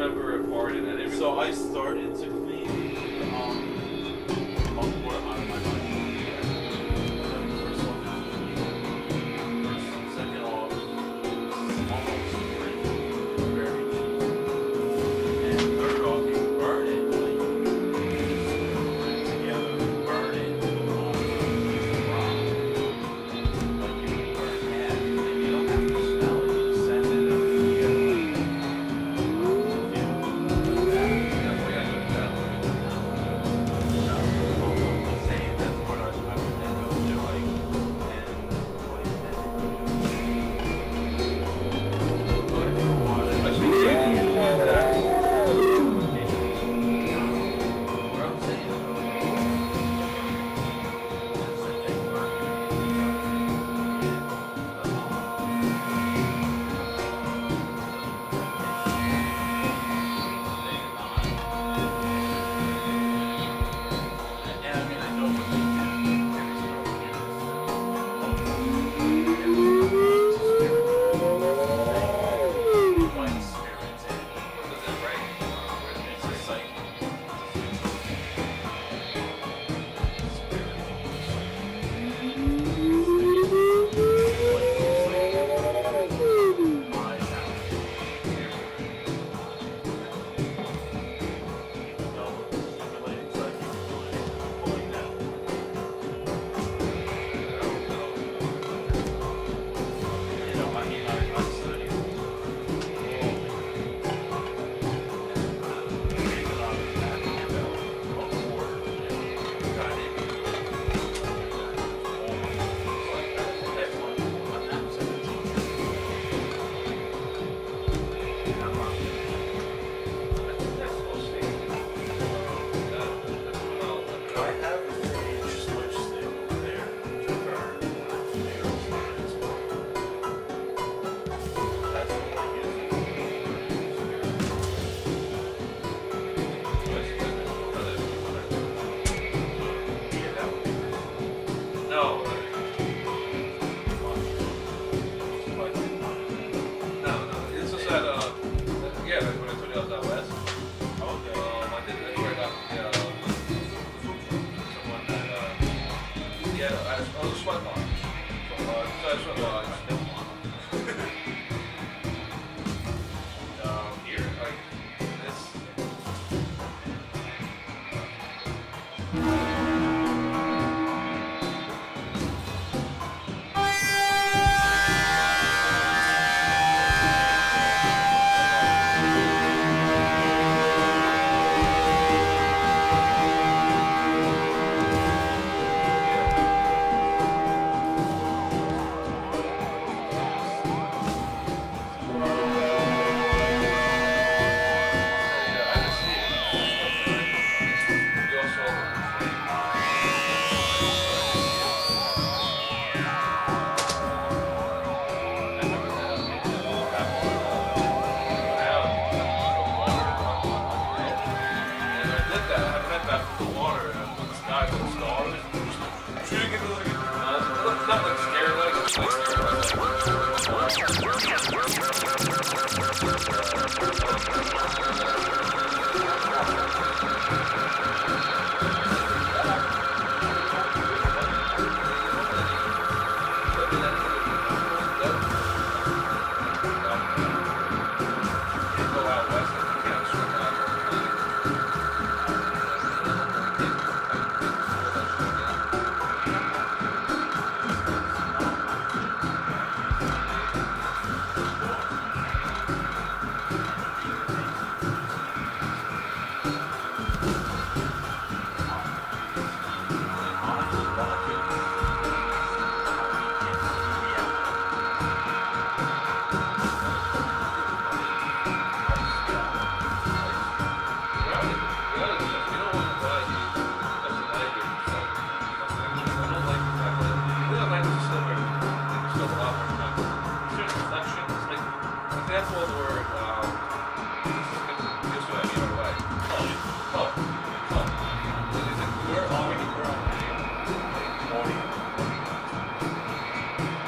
remember a part in it. So I started to clean water out of my body. First off, second off, almost very cheap. And third off, you burn it, like put it together, burn it on the rock. Like you can burn half, and you don't have to smell it, you just send it up here.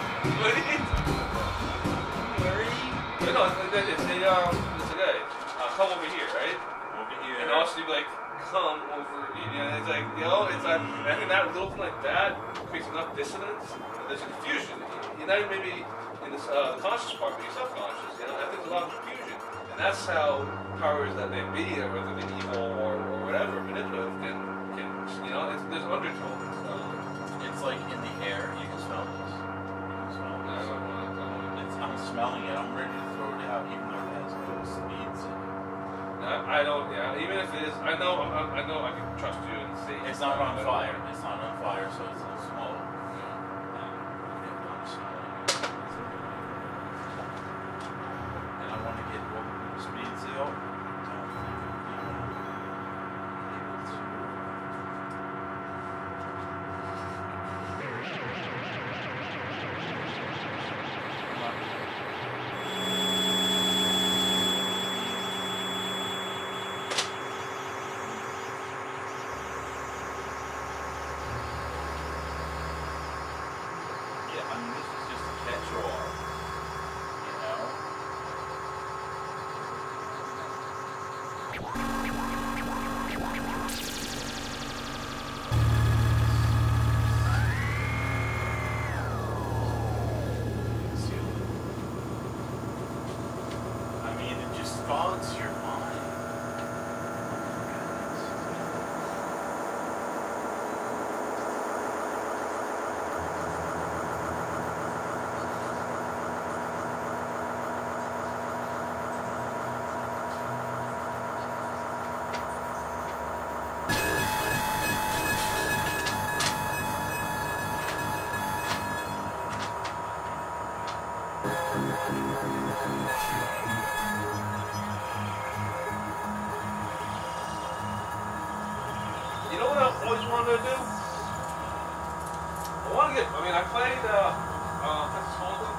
today, come over here, right? Over here. And also you like, come over here. You know, it's like, it's like, I think that little thing like that creates enough dissonance. And there's a confusion. You're not even maybe in this conscious part, but you're subconscious. You know, I think there's a lot of confusion. And that's how powers that may be, or whether they're evil or whatever, manipulative, can there's undertones. It's like in the air. You can smell this. You can smell this. I'm smelling it. I'm ready to throw it out, even though it has no speeds in it. I don't. Yeah. Even if it is, I know I can trust you and see. It's not on fire. It's not on fire, so it's no smoke. I'm smelling it. And I want to get what speeds it up. Fogs your mind. You know what I always wanted to do? I played Texas Hold'em